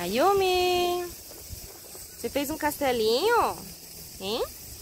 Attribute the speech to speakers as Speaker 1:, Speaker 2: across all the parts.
Speaker 1: Ayumi, você fez um castelinho? Hein?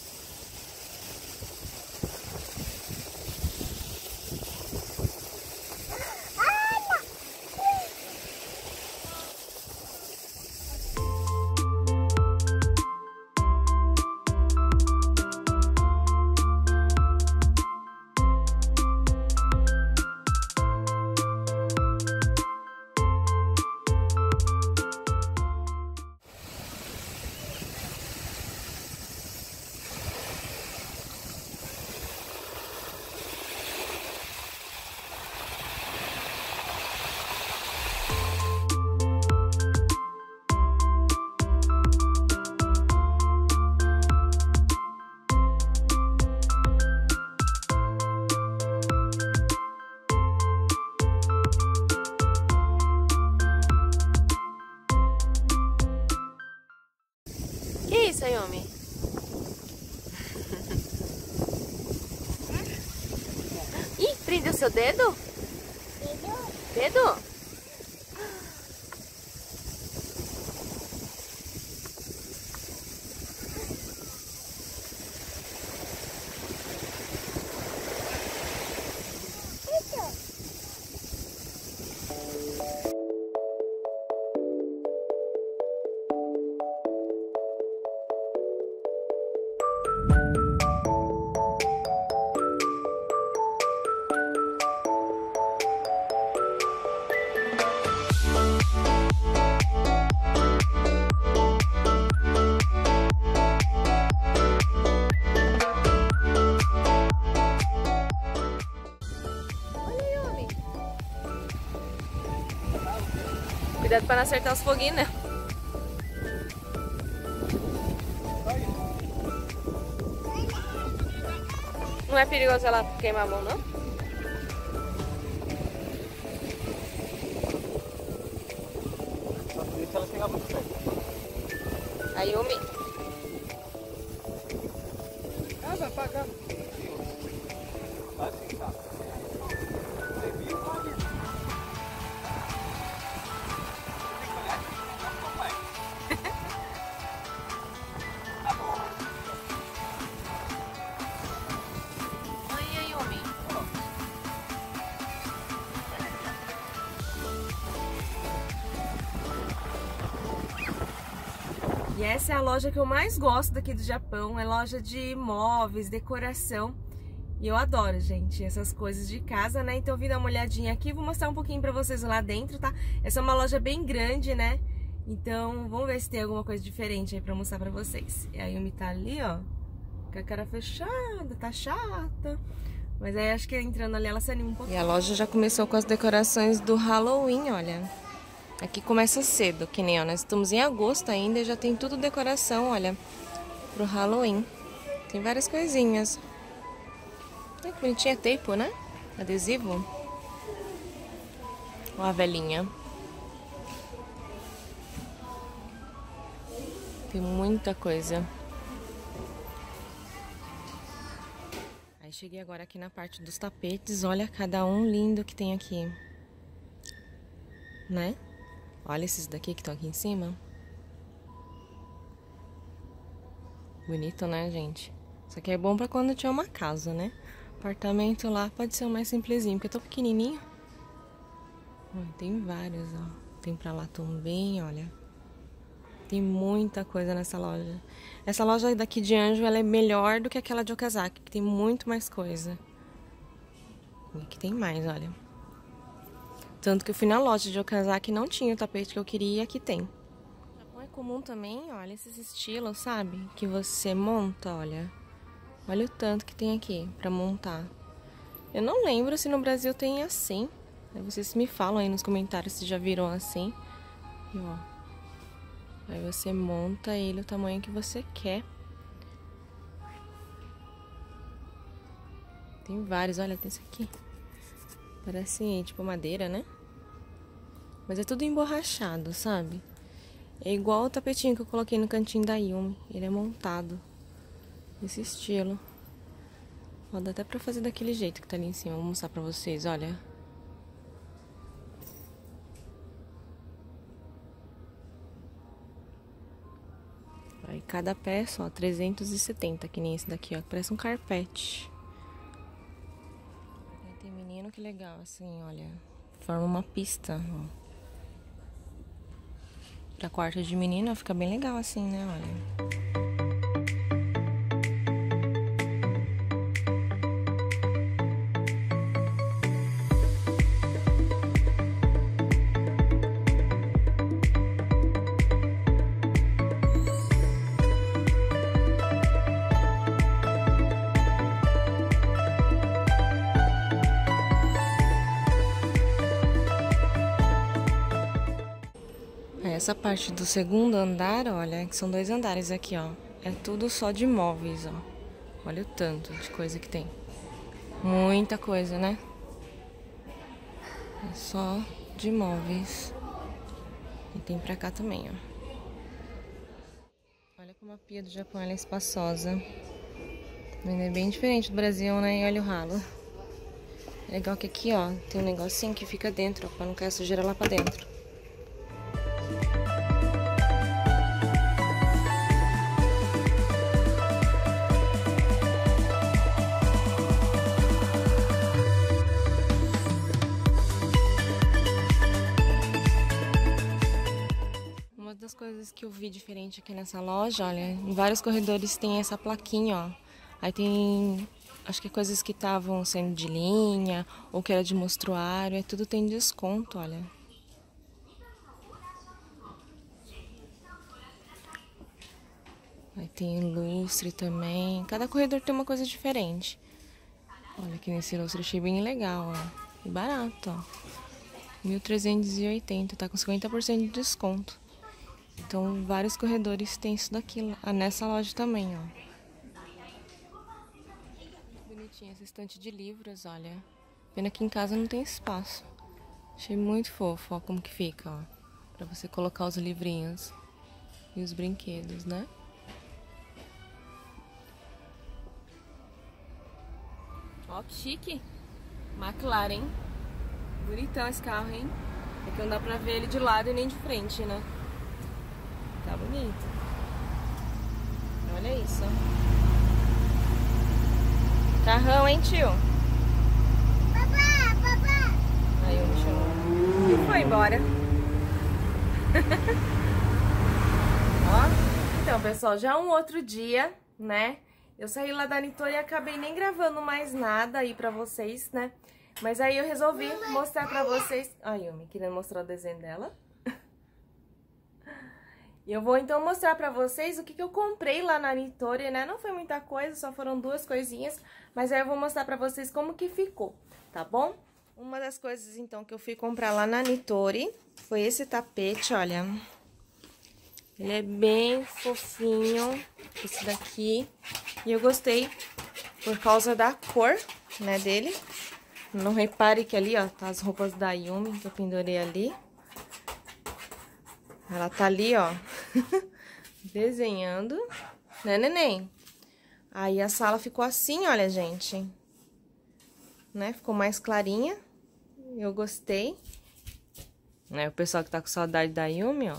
Speaker 1: Que isso, Ayumi? Ih, prendeu seu dedo? Dedo? Cuidado para não acertar os foguinhos, né? Não é perigoso ela queimar a mão, não?
Speaker 2: Se ela chegar muito perto.
Speaker 1: Ayumi.
Speaker 2: Ah, vai pagar. Vai ficar. Você viu?
Speaker 1: Oi, Ayumi. E essa é a loja que eu mais gosto daqui do Japão. É loja de móveis, decoração. E eu adoro, gente, essas coisas de casa, né? Então eu vim dar uma olhadinha aqui. Vou mostrar um pouquinho pra vocês lá dentro, tá? Essa é uma loja bem grande, né? Então vamos ver se tem alguma coisa diferente aí pra mostrar pra vocês. E a Ayumi tá ali, ó, com a cara fechada, tá chata. Mas aí acho que entrando ali ela se anima um pouquinho. E a loja já começou com as decorações do Halloween, olha. Aqui começa cedo, que nem, ó, nós estamos em agosto ainda e já tem tudo decoração, olha, pro Halloween. Tem várias coisinhas. Olha que bonitinha, tape, né? Adesivo. Ó a velhinha. Tem muita coisa. Aí cheguei agora aqui na parte dos tapetes. Olha cada um lindo que tem aqui. Né? Olha esses daqui que estão aqui em cima. Bonito, né, gente? Isso aqui é bom pra quando tiver uma casa, né? Apartamento lá pode ser o mais simplesinho, porque é tão pequenininho. Tem vários, ó. Tem pra lá também, olha. Tem muita coisa nessa loja. Essa loja daqui de Anjo, ela é melhor do que aquela de Okazaki, que tem muito mais coisa. E aqui tem mais, olha. Tanto que eu fui na loja de Okazaki e não tinha o tapete que eu queria e aqui tem. No Japão é comum também, olha, esses estilos, sabe? Que você monta, olha. Olha o tanto que tem aqui pra montar. Eu não lembro se no Brasil tem assim. Aí vocês me falam aí nos comentários se já viram assim. E ó. Aí você monta ele o tamanho que você quer. Tem vários, olha, tem esse aqui. Parece tipo madeira, né? Mas é tudo emborrachado, sabe? É igual o tapetinho que eu coloquei no cantinho da Ayumi. Ele é montado nesse estilo. Ó, dá até pra fazer daquele jeito que tá ali em cima. Vou mostrar pra vocês, olha. cada peça, ó, 370, que nem esse daqui, ó, que parece um carpete. Aí tem menino, que legal, assim, olha, forma uma pista, ó. Pra quarto de menino, fica bem legal assim, né, olha. Essa parte do segundo andar, olha, que são 2 andares aqui, ó. É tudo só de móveis, ó. Olha o tanto de coisa que tem. Muita coisa, né? É só de móveis. E tem pra cá também, ó. Olha como a pia do Japão ela é espaçosa. É bem diferente do Brasil, né? E olha o ralo. É legal que aqui, ó, tem um negocinho que fica dentro, ó, pra não cair a sujeira lá pra dentro. Uma das coisas que eu vi diferente aqui nessa loja, olha, em vários corredores tem essa plaquinha, ó. Aí tem, acho que coisas que estavam saindo de linha, ou que era de mostruário, aí tudo tem desconto, olha. Aí tem lustre também, cada corredor tem uma coisa diferente. Olha aqui nesse lustre, achei bem legal, ó. E barato, ó. 1.380, tá com 50% de desconto. Então, vários corredores tem isso daqui, nessa loja também, ó. Bonitinha essa estante de livros, olha. Pena que em casa não tem espaço. Achei muito fofo, ó, como que fica, ó. Pra você colocar os livrinhos e os brinquedos, né? Ó, que chique. McLaren. Bonitão esse carro, hein? É que não dá pra ver ele de lado e nem de frente, né? Tá bonito. Olha isso. Carrão, hein, tio?
Speaker 3: Papá.
Speaker 1: Aí eu me chamou. E foi embora. Ó. Então, pessoal, já um outro dia, né? Eu saí lá da Nitori e acabei nem gravando mais nada aí pra vocês, né? Mas aí eu resolvi mostrar pra vocês... A Yumi querendo mostrar o desenho dela. E eu vou então mostrar pra vocês o que eu comprei lá na Nitori, né? Não foi muita coisa, só foram 2 coisinhas. Mas aí eu vou mostrar pra vocês como que ficou, tá bom? Uma das coisas então que eu fui comprar lá na Nitori foi esse tapete, olha. Ele é bem fofinho, esse daqui. E eu gostei por causa da cor, né, dele. Não repare que ali, ó, tá as roupas da Yumi que eu pendurei ali. Ela tá ali, ó, desenhando, né, neném? Aí a sala ficou assim, olha, gente. Né, ficou mais clarinha. Eu gostei. Né, o pessoal que tá com saudade da Yumi, ó.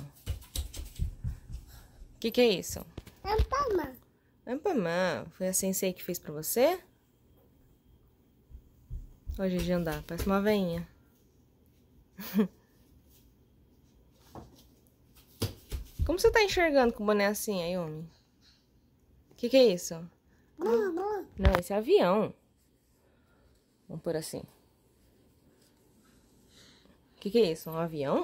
Speaker 1: O que é isso?
Speaker 3: Ampamã.
Speaker 1: Ampamã. Foi a sensei que fez pra você? Olha o jeito de andar, parece uma veinha. Como você tá enxergando com o boné assim, Ayumi? O que é isso? Não, esse é avião. Vamos por assim. O que é isso? Um avião?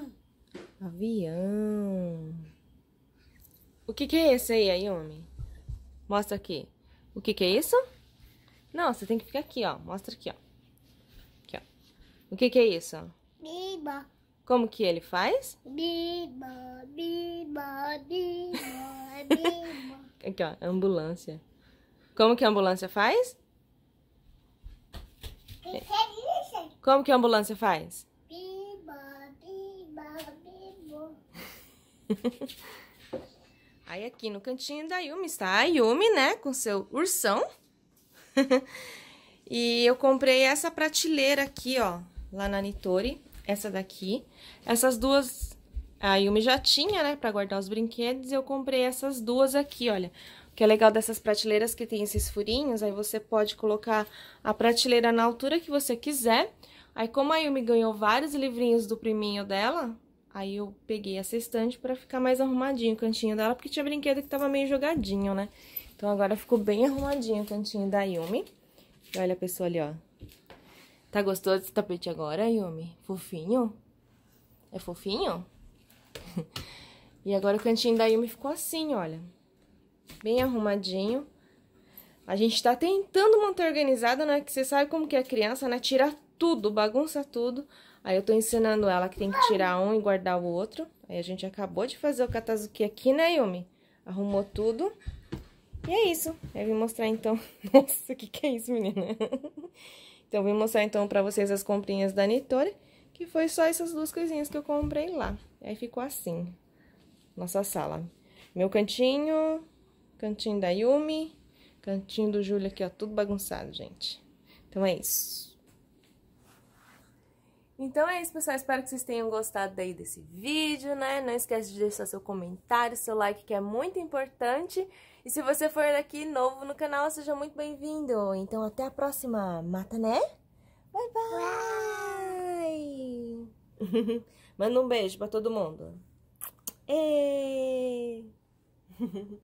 Speaker 1: Avião. O que é esse aí, Ayumi? Mostra aqui. O que é isso? Não, você tem que ficar aqui, ó. Mostra aqui, ó. Aqui, ó. O que é isso?
Speaker 3: Biba.
Speaker 1: Como que ele faz?
Speaker 3: Biba.
Speaker 1: Aqui, ó. Ambulância. Como que a ambulância faz? Como que a ambulância faz?
Speaker 3: Biba.
Speaker 1: Aí aqui no cantinho da Yumi está a Yumi, né? Com seu ursão. E eu comprei essa prateleira aqui, ó. Lá na Nitori. Essa daqui. Essas duas A Yumi já tinha, né, pra guardar os brinquedos, e eu comprei essas duas aqui, olha. O que é legal dessas prateleiras que tem esses furinhos, aí você pode colocar a prateleira na altura que você quiser. Aí, como a Yumi ganhou vários livrinhos do priminho dela, aí eu peguei essa estante pra ficar mais arrumadinho o cantinho dela, porque tinha brinquedo que tava meio jogadinho, né? Então, agora ficou bem arrumadinho o cantinho da Yumi. E olha a pessoa ali, ó. Tá gostoso desse tapete agora, Yumi? Fofinho? É fofinho? E agora o cantinho da Yumi ficou assim, olha. Bem arrumadinho. A gente tá tentando manter organizada, né? Que você sabe como que é criança, né? Tira tudo, bagunça tudo. Aí eu tô ensinando ela que tem que tirar um e guardar o outro. Aí a gente acabou de fazer o Katazuki aqui, né, Yumi? Arrumou tudo. E é isso. Eu vim mostrar então... Nossa, o que é isso, menina? Então, eu vim mostrar então pra vocês as comprinhas da Nitori, que foi só essas duas coisinhas que eu comprei lá. Aí ficou assim, nossa sala. Meu cantinho, cantinho da Yumi, cantinho do Júlio aqui, ó, tudo bagunçado, gente. Então, é isso. Então é isso, pessoal. Espero que vocês tenham gostado aí desse vídeo, né? Não esquece de deixar seu comentário, seu like, que é muito importante. E se você for aqui novo no canal, seja muito bem-vindo. Então, até a próxima. Mata, né? Bye, bye! Manda um beijo pra todo mundo. Ê!